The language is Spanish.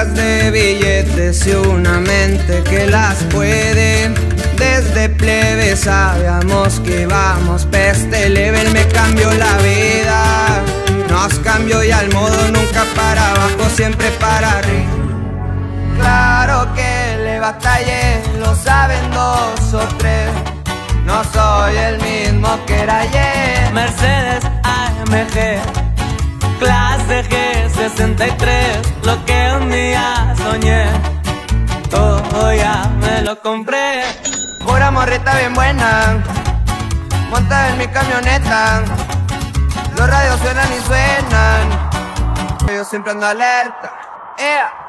Cargas de billetes y una mente que las puede. Desde plebe sabíamos que íbamos peste leve. Él me cambió la vida, nos cambió, y al modo nunca para abajo, siempre para arriba. Claro que le batallé, lo saben dos o tres. No soy el mismo que era ayer. Mercedes AMG, clase G63, lo que un día soñé, todo ya me lo compré. Pura morrita bien buena, monta en mi camioneta. Los radios suenan y suenan, yo siempre ando alerta.